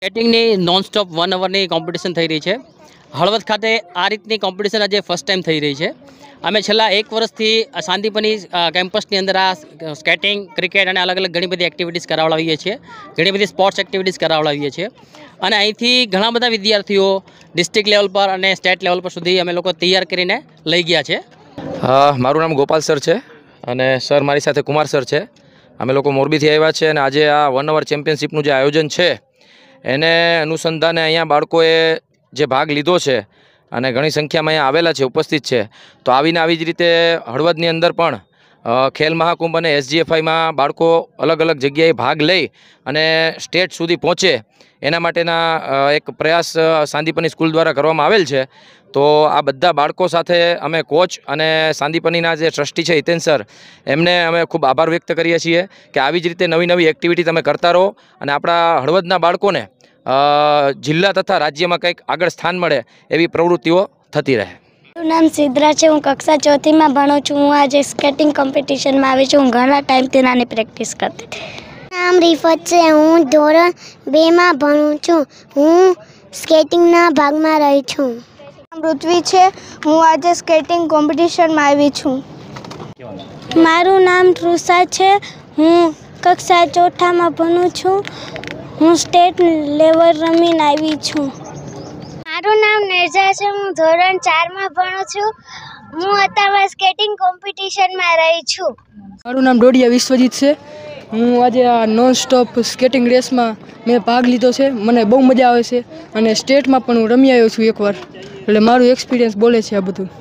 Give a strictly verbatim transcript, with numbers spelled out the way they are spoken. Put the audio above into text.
સ્કેટિંગની non stop one અવરની competition થઈ રહી છે. હળવદ ખાતે આ રીતની કોમ્પિટિશન આજે ફર્સ્ટ ટાઈમ થઈ રહી છે. અમે છેલ્લા એક વર્ષથી શાંતિપની કેમ્પસની અંદર આ સ્કેટિંગ, ક્રિકેટ અને અલગ અલગ ઘણી બધી એક્ટિવિટીઝ કરાવડાવીએ છીએ. ઘણી બધી સ્પોર્ટ્સ એક્ટિવિટીઝ કરાવડાવીએ છીએ અને અહીંથી ઘણા બધા વિદ્યાર્થીઓ ડિસ્ટ્રિક્ટ લેવલ પર અને સ્ટેટ લેવલ પર સુધી અમે લોકો તૈયાર કરીને લઈ ગયા છે. મારું નામ ગોપાલ સર છે અને સર મારી સાથે કુમાર સર છે. અમે લોકો મોરબીથી આવ્યા છે અને આજે આ વન અવર ચેમ્પિયનશિપનું જે આયોજન છે એને અનુસંધાને અહીંયા બાળકોએ જે ભાગ લીધો છે અને ઘણી સંખ્યામાં અહીંયા આવેલા છે, ઉપસ્થિત છે. તો આવીને આવી જ રીતે હળવદની અંદર પણ ખેલ મહાકુંભ અને એસજીએફઆઈમાં બાળકો અલગ અલગ જગ્યાએ ભાગ લઈ અને સ્ટેટ સુધી પહોંચે એના માટેના એક પ્રયાસ સાંદીપની સ્કૂલ દ્વારા કરવામાં આવેલ છે. તો આ બધા બાળકો સાથે અમે કોચ અને સાંદીપનીના જે ટ્રસ્ટી છે હિતેન સર, એમને અમે ખૂબ આભાર વ્યક્ત કરીએ છીએ કે આવી જ રીતે નવી નવી એક્ટિવિટી તમે કરતા રહો અને આપણા હળવદના બાળકોને જિલ્લા તથા રાજ્યમાં કંઈક આગળ સ્થાન મળે એવી પ્રવૃત્તિઓ થતી રહે. મારું નામ સિદ્ધરા છે. હું કક્ષા ચોથીમાં ભણું છું. હું આજે સ્કેટિંગ કોમ્પિટિશનમાં આવી છું. હું ઘણા ટાઈમથી નાની પ્રેક્ટિસ કરતી હતી. નામ રિફત છે. હું ધોરણ બેમાં ભણું છું. હું સ્કેટિંગના ભાગમાં રહી છું. પૃથ્વી છે. હું આજે સ્કેટિંગ કોમ્પિટિશનમાં આવી છું. મારું નામ તૃષા છે. હું કક્ષા ચોથામાં ભણું છું. હું સ્ટેટ લેવલ રમીને આવી છું. મારું નામ નિર્જા છે. હું ધોરણ ચારમાં ભણું છું. હું અત્યારમાં સ્કેટિંગ કોમ્પિટિશનમાં રહી છું. મારું નામ ડોડિયા વિશ્વજીત છે. હું આજે આ નોન સ્ટોપ સ્કેટિંગ રેસમાં મેં ભાગ લીધો છે. મને બહુ મજા આવે છે અને સ્ટેટમાં પણ હું રમી આવ્યો છું એકવાર. એટલે મારું એક્સપિરિયન્સ બોલે છે આ બધું.